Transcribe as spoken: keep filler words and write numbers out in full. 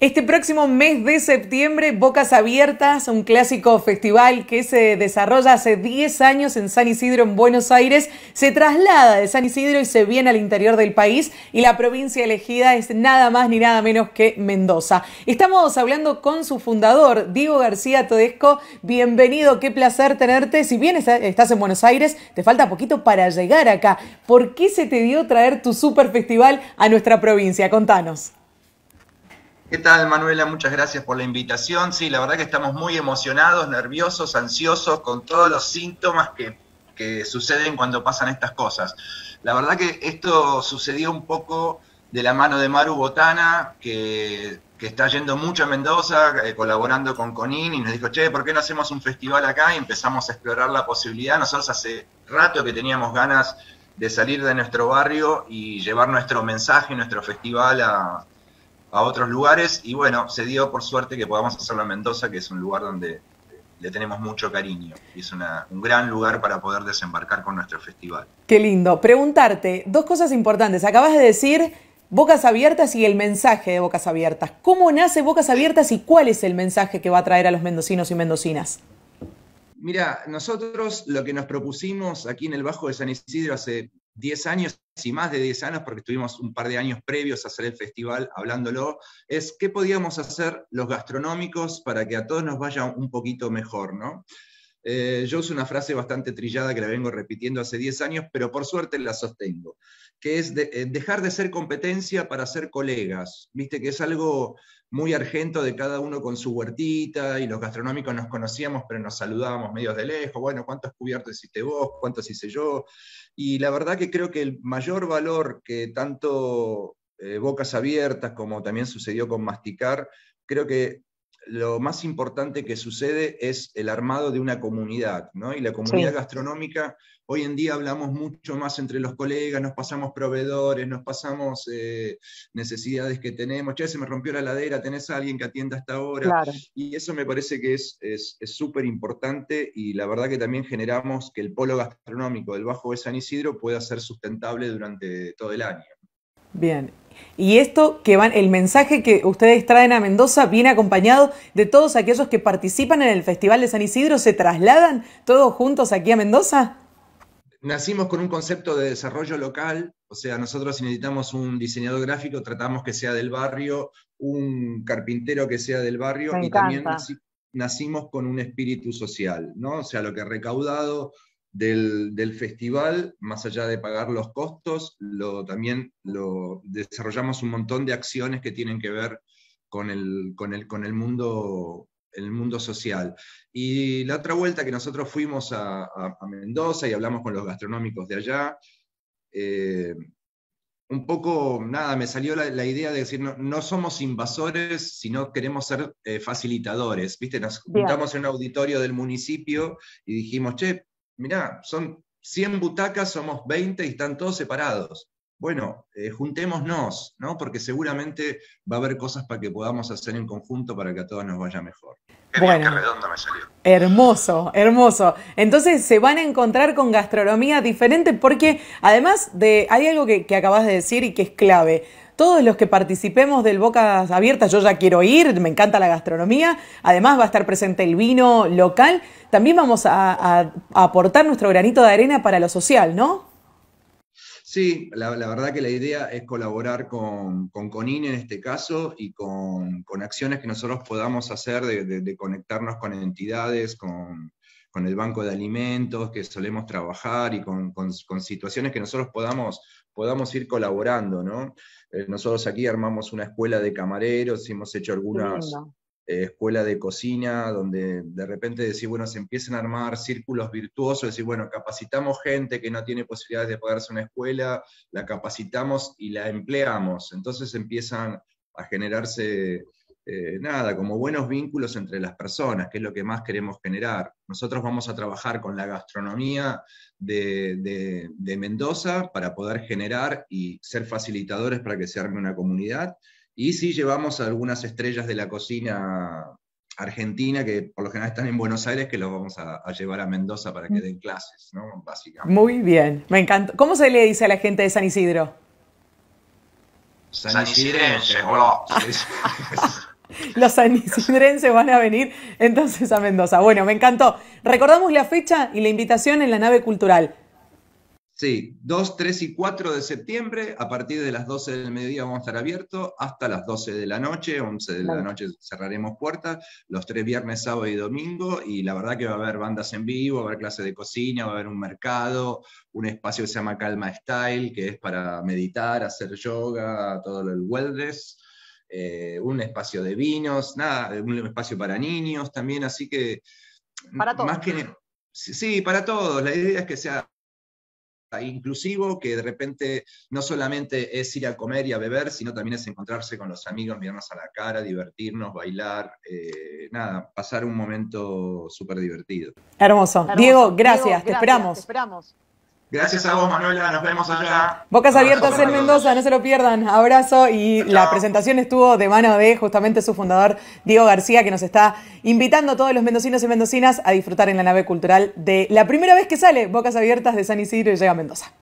Este próximo mes de septiembre, Bocas Abiertas, un clásico festival que se desarrolla hace diez años en San Isidro, en Buenos Aires, se traslada de San Isidro y se viene al interior del país, y la provincia elegida es nada más ni nada menos que Mendoza. Estamos hablando con su fundador, Diego García Todesco. Bienvenido, qué placer tenerte. Si bien estás en Buenos Aires, te falta poquito para llegar acá. ¿Por qué se te dio traer tu super festival a nuestra provincia? Contanos. ¿Qué tal, Manuela? Muchas gracias por la invitación. Sí, la verdad que estamos muy emocionados, nerviosos, ansiosos, con todos los síntomas que, que suceden cuando pasan estas cosas. La verdad que esto sucedió un poco de la mano de Maru Botana, que, que está yendo mucho a Mendoza, eh, colaborando con Conin, y nos dijo, che, ¿por qué no hacemos un festival acá? Y empezamos a explorar la posibilidad. Nosotros hace rato que teníamos ganas de salir de nuestro barrio y llevar nuestro mensaje, nuestro festival a... a otros lugares, y bueno, se dio por suerte que podamos hacerlo en Mendoza, que es un lugar donde le tenemos mucho cariño, y es una, un gran lugar para poder desembarcar con nuestro festival. Qué lindo. Preguntarte dos cosas importantes. Acabas de decir Bocas Abiertas y el mensaje de Bocas Abiertas. ¿Cómo nace Bocas Abiertas y cuál es el mensaje que va a traer a los mendocinos y mendocinas? Mira, nosotros lo que nos propusimos aquí en el Bajo de San Isidro hace diez años y más de diez años, porque estuvimos un par de años previos a hacer el festival hablándolo, es qué podíamos hacer los gastronómicos para que a todos nos vaya un poquito mejor, ¿no? Eh, yo uso una frase bastante trillada que la vengo repitiendo hace diez años, pero por suerte la sostengo, que es de, eh, dejar de ser competencia para ser colegas. Viste que es algo muy argento de cada uno con su huertita, y los gastronómicos nos conocíamos, pero nos saludábamos medios de lejos. Bueno, ¿cuántos cubiertos hiciste vos? ¿Cuántos hice yo? Y la verdad que creo que el mayor valor que tanto eh, Bocas Abiertas como también sucedió con Masticar, creo que lo más importante que sucede es el armado de una comunidad, ¿no? Y la comunidad sí. gastronómica, hoy en día hablamos mucho más entre los colegas, nos pasamos proveedores, nos pasamos eh, necesidades que tenemos. Che, se me rompió la heladera, ¿tenés a alguien que atienda hasta ahora? Claro. Y eso me parece que es súper importante, y la verdad que también generamos que el polo gastronómico del Bajo de San Isidro pueda ser sustentable durante todo el año. Bien. Y esto que van, el mensaje que ustedes traen a Mendoza viene acompañado de todos aquellos que participan en el Festival de San Isidro. ¿Se trasladan todos juntos aquí a Mendoza? Nacimos con un concepto de desarrollo local, o sea, nosotros si necesitamos un diseñador gráfico, tratamos que sea del barrio, un carpintero que sea del barrio, y también nací, nacimos con un espíritu social, ¿no? O sea, lo que recaudado Del, del festival, más allá de pagar los costos, lo, también lo, desarrollamos un montón de acciones que tienen que ver con el, con el, con el, mundo, el mundo social. Y la otra vuelta que nosotros fuimos a, a, a Mendoza y hablamos con los gastronómicos de allá, eh, un poco, nada, me salió la, la idea de decir, no, no somos invasores, sino queremos ser eh, facilitadores, ¿viste? Nos juntamos Bien. en un auditorio del municipio y dijimos, che, mirá, son cien butacas, somos veinte y están todos separados. Bueno, eh, juntémonos, ¿no? Porque seguramente va a haber cosas para que podamos hacer en conjunto para que a todos nos vaya mejor. Qué bueno, bien, qué redondo me salió. Hermoso, hermoso. Entonces se van a encontrar con gastronomía diferente, porque además de, hay algo que, que acabas de decir y que es clave. Todos los que participemos del Bocas Abiertas, yo ya quiero ir, me encanta la gastronomía, además va a estar presente el vino local, también vamos a, a, a aportar nuestro granito de arena para lo social, ¿no? Sí, la, la verdad que la idea es colaborar con, con Conin en este caso, y con, con acciones que nosotros podamos hacer de, de, de conectarnos con entidades, con, con el banco de alimentos que solemos trabajar, y con, con, con situaciones que nosotros podamos, podamos ir colaborando, ¿no? Eh, nosotros aquí armamos una escuela de camareros, hemos hecho algunas eh, escuelas de cocina, donde de repente decir, bueno, se empiezan a armar círculos virtuosos, decir, bueno, capacitamos gente que no tiene posibilidades de pagarse una escuela, la capacitamos y la empleamos, entonces empiezan a generarse... Eh, nada, como buenos vínculos entre las personas, que es lo que más queremos generar. Nosotros vamos a trabajar con la gastronomía de, de, de Mendoza para poder generar y ser facilitadores para que se arme una comunidad, y sí llevamos a algunas estrellas de la cocina argentina, que por lo general están en Buenos Aires, que los vamos a, a llevar a Mendoza para que den clases, ¿no? Básicamente. Muy bien, me encanta. ¿Cómo se le dice a la gente de San Isidro? San Isidrense, boludo. los sanisidrenses van a venir entonces a Mendoza. Bueno, me encantó. Recordamos la fecha y la invitación en la nave cultural. Sí, dos, tres y cuatro de septiembre, a partir de las doce del mediodía vamos a estar abiertos hasta las doce de la noche, once de la noche cerraremos puertas, los tres viernes, sábado y domingo, y la verdad que va a haber bandas en vivo, va a haber clases de cocina, va a haber un mercado, un espacio que se llama Calma Style, que es para meditar, hacer yoga, todo el wellness, eh, un espacio de vinos, nada, un espacio para niños también, así que... Para todos. Más que, sí, para todos, la idea es que sea inclusivo, que de repente no solamente es ir a comer y a beber, sino también es encontrarse con los amigos, mirarnos a la cara, divertirnos, bailar, eh, nada, pasar un momento súper divertido. Hermoso. Hermoso. Diego, gracias, Diego, te, gracias esperamos. te esperamos. Gracias a vos, Manuela, nos vemos allá. Bocas Abiertas en Mendoza, no se lo pierdan. Abrazo, y chao. La presentación estuvo de mano de justamente su fundador, Diego García, que nos está invitando a todos los mendocinos y mendocinas a disfrutar en la nave cultural de la primera vez que sale Bocas Abiertas de San Isidro y llega a Mendoza.